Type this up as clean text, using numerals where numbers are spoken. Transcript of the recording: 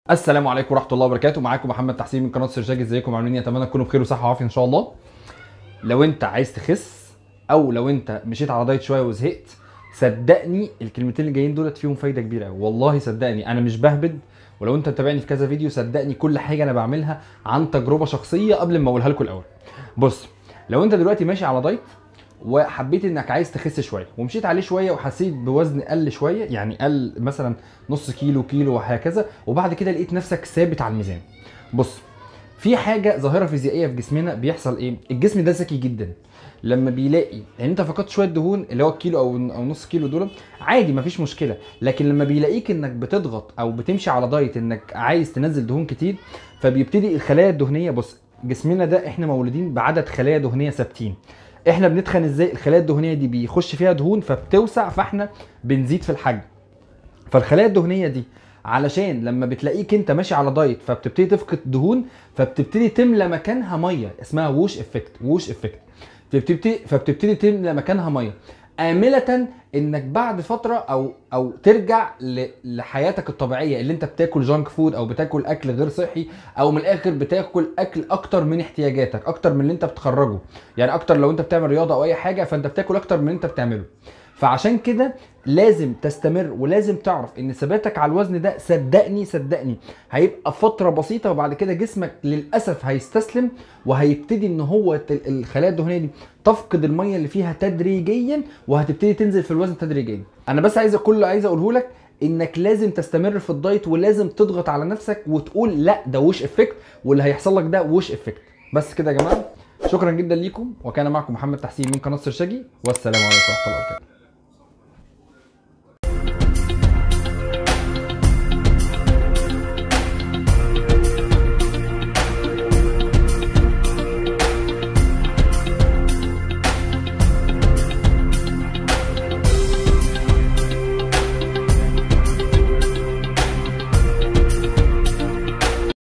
السلام عليكم ورحمه الله وبركاته. معاكم محمد تحسين من قناه سرجاج. ازيكم عاملين ايه؟ اتمنى تكونوا بخير وصحه وعافيه ان شاء الله. لو انت عايز تخس او لو انت مشيت على دايت شويه وزهقت، صدقني الكلمتين اللي جايين دولت فيهم فايده كبيره قوي، والله صدقني انا مش بهبد. ولو انت متابعني في كذا فيديو صدقني كل حاجه انا بعملها عن تجربه شخصيه قبل ما اقولها لكم الاول. بص، لو انت دلوقتي ماشي على دايت وحبيت انك عايز تخس شويه ومشيت عليه شويه وحسيت بوزن قل شويه، يعني قل مثلا نص كيلو كيلو وهكذا، وبعد كده لقيت نفسك ثابت على الميزان. بص، في حاجه ظاهره فيزيائيه في جسمنا بيحصل ايه؟ الجسم ده ذكي جدا، لما بيلاقي ان انت فقدت شويه دهون اللي هو الكيلو او نص كيلو دول عادي مفيش مشكله، لكن لما بيلاقيك انك بتضغط او بتمشي على دايت انك عايز تنزل دهون كتير، فبيبتدي الخلايا الدهنيه. بص، جسمنا ده احنا مولودين بعدد خلايا دهنيه ثابتين. احنا بنتخن ازاي؟ الخلايا الدهنيه دي بيخش فيها دهون فبتوسع، فاحنا بنزيد في الحجم. فالخلايا الدهنيه دي علشان لما بتلاقيك انت ماشي على دايت فبتبتدي تفقد دهون، فبتبتدي تملى مكانها ميه اسمها ووش افكت. ووش افكت فبتبتدي تملى مكانها ميه آملة انك بعد فترة او ترجع لحياتك الطبيعية، اللي انت بتاكل جانك فود او بتاكل اكل غير صحي، او من الاخر بتاكل اكل اكتر من احتياجاتك، اكتر من اللي انت بتخرجه. يعني اكتر لو انت بتعمل رياضة او اي حاجة فانت بتاكل اكتر من اللي انت بتعمله. فعشان كده لازم تستمر ولازم تعرف ان ثباتك على الوزن ده صدقني هيبقى فتره بسيطه، وبعد كده جسمك للاسف هيستسلم وهيبتدي ان هو الخلايا الدهنيه دي تفقد الميه اللي فيها تدريجيا، وهتبتدي تنزل في الوزن تدريجيا. انا بس عايز اقوله لك انك لازم تستمر في الدايت ولازم تضغط على نفسك وتقول لا ده وش افكت، واللي هيحصل لك ده وش افكت. بس كده يا جماعه، شكرا جدا ليكم، وكان معكم محمد تحسين من قناه سرشاجي، والسلام عليكم ورحمه الله وبركاته.